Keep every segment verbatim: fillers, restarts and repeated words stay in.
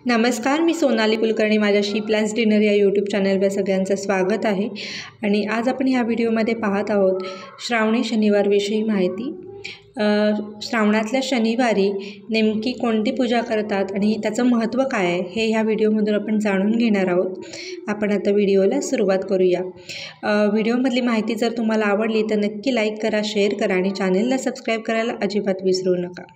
नमस्कार, मी सोनाली कुलकर्णी. माझ्या she plans dinner या यूट्यूब चॅनलवर सगळ्यांचं स्वागत आहे. आणि आज आपण ह्या व्हिडिओमध्ये पाहत आहोत श्रावणी शनिवारविषयी माहिती. श्रावणातल्या शनिवारी नेमकी कोणती पूजा करतात आणि त्याचं महत्त्व काय आहे हे ह्या व्हिडिओमधून आपण जाणून घेणार आहोत. आपण आता व्हिडिओला सुरुवात करूया. व्हिडिओमधली माहिती जर तुम्हाला आवडली तर नक्की लाईक करा, शेअर करा आणि चॅनलला सबस्क्राईब करायला अजिबात विसरू नका.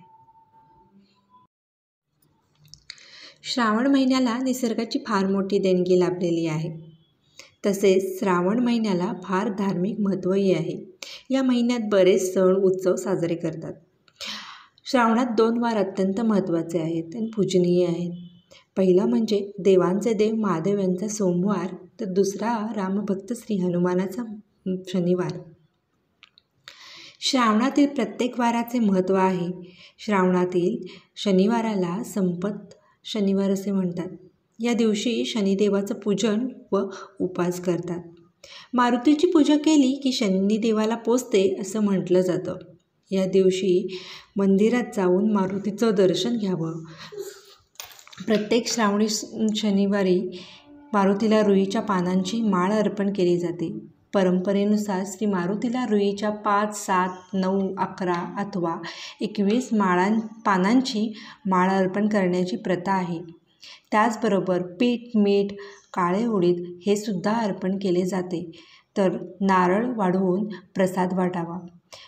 श्रावण महिन्याला निसर्गाची फार मोठी देणगी लाभलेली आहे. तसेच श्रावण महिन्याला फार धार्मिक महत्त्वही आहे. या महिन्यात बरेच सण उत्सव साजरे करतात. श्रावणात दोन वार अत्यंत महत्त्वाचे आहेत आणि पूजनीय आहेत. पहिला म्हणजे देवांचे देव महादेव यांचा सोमवार, तर दुसरा रामभक्त श्री हनुमानाचा शनिवार. श्रावणातील प्रत्येक वाराचे महत्त्व आहे. श्रावणातील शनिवाराला संपत शनिवार असे म्हणतात. या दिवशी शनिदेवाचं पूजन व उपास करतात. मारुतीची पूजा केली की शनिदेवाला पोचते असं म्हटलं जातं. या दिवशी मंदिरात जाऊन मारुतीचं दर्शन घ्यावं. प्रत्येक श्रावणी शनिवारी मारुतीला रुईच्या पानांची माळ अर्पण केली जाते. परंपरेनुसार श्री मारुतीला रुईच्या पाच, सात, नऊ, अकरा अथवा एकवीस माळां पानांची माळ अर्पण करण्याची प्रथा आहे. त्याचबरोबर पीठ, मीठ, काळे उडीद हे सुद्धा अर्पण केले जाते. तर नारळ वाढवून प्रसाद वाटावा.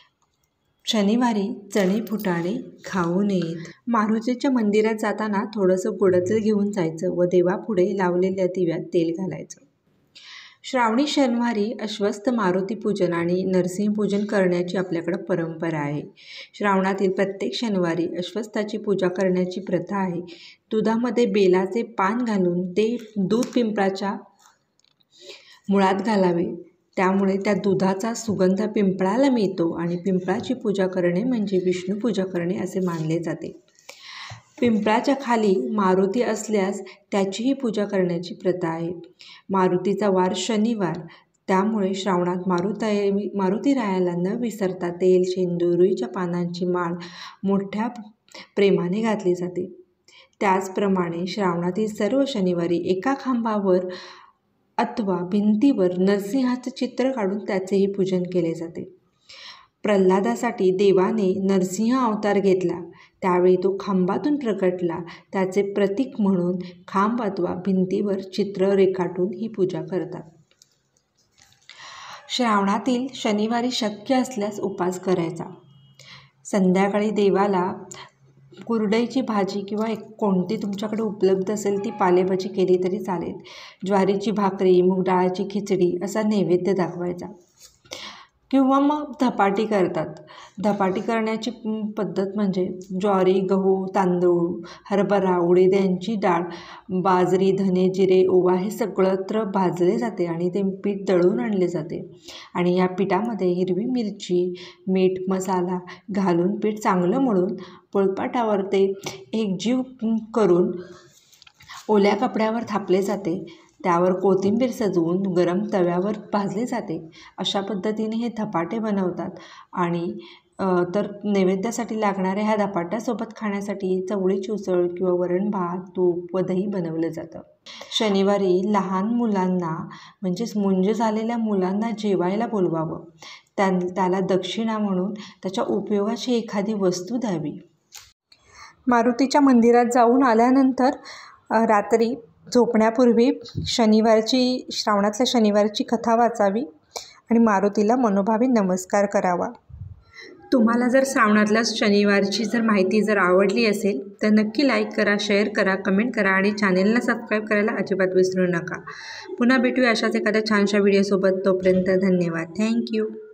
शनिवारी चणे फुटाणे खाऊ नयेत. मारुतीच्या मंदिरात जाताना थोडंसं गोडातेल घेऊन जायचं व देवापुढे लावलेल्या दिव्यात तेल घालायचं. श्रावणी शनिवारी अश्वस्थ मारुती पूजन आणि नरसिंह पूजन करण्याची आपल्याकडं परंपरा आहे. श्रावणातील प्रत्येक शनिवारी अश्वस्थाची पूजा करण्याची प्रथा आहे. दुधामध्ये बेलाचे पान घालून ते दूध पिंपळाच्या मुळात घालावे. त्यामुळे त्या दुधाचा सुगंध पिंपळाला मिळतो आणि पिंपळाची पूजा करणे म्हणजे विष्णू पूजा करणे असे मानले जाते. पिंपळाच्या खाली मारुती असल्यास त्याचीही पूजा करण्याची प्रथा आहे. मारुतीचा वार शनिवार, त्यामुळे श्रावणात मारुती मारुतीरायाला न विसरता तेल, शेंदूर, रुईच्या पानांची माळ मोठ्या प्रेमाने घातली जाते. त्याचप्रमाणे श्रावणातील सर्व शनिवारी एका खांबावर अथवा भिंतीवर नरसिंहाचं चित्र काढून त्याचेही पूजन केले जाते. प्रल्हादासाठी देवाने नरसिंह अवतार घेतला. त्यावेळी तो खांबातून प्रकटला. त्याचे प्रतीक म्हणून खांब अथवा भिंतीवर चित्र रेखाटून ही पूजा करतात. श्रावणातील शनिवारी शक्य असल्यास उपास करायचा. संध्याकाळी देवाला कुरडईची भाजी किंवा एक कोणती तुमच्याकडे उपलब्ध असेल ती पालेभाजी केली तरी चालेल. ज्वारीची भाकरी, मूग डाळाची खिचडी असा नैवेद्य दाखवायचा. किंवा मग धपाटी करतात. धपाटी करण्याची पद्धत म्हणजे ज्वारी, गहू, तांदूळ, हरभरा, उडीद यांची डाळ, बाजरी, धने, जिरे, ओवा हे सगळत्र भाजले जाते आणि ते पीठ दळून आणले जाते. आणि या पिठामध्ये हिरवी मिरची, मीठ, मसाला घालून पीठ चांगलं मळून पोळपाटावर ते एकजीव करून ओल्या कपड्यावर थापले जाते. त्यावर कोथिंबीर सजवून गरम तव्यावर भाजले जाते. अशा पद्धतीने हे धपाटे बनवतात. आणि तर नैवेद्यासाठी लागणाऱ्या ह्या धपाट्यासोबत खाण्यासाठी चवळीची उसळ किंवा वरण भात, तूप व दही बनवलं जातं. शनिवारी लहान मुलांना म्हणजेच मुंज झालेल्या मुलांना जेवायला बोलवावं. त्या त्याला दक्षिणा म्हणून त्याच्या उपयोगाची एखादी वस्तू द्यावी. मारुतीच्या मंदिरात जाऊन आल्यानंतर रात्री झोपण्यापूर्वी शनिवारची श्रावणातल्या शनिवारची कथा वाचावी आणि मारुतीला मनोभावे नमस्कार करावा. तुम्हाला जर श्रावणातल्या शनिवारची जर माहिती जर आवडली असेल तर नक्की लाईक करा, शेअर करा, कमेंट करा आणि चॅनेलला सबस्क्राईब करायला अजिबात विसरू नका. पुन्हा भेटूया अशाच एखाद्या छानशा व्हिडिओसोबत. तोपर्यंत धन्यवाद. थँक्यू.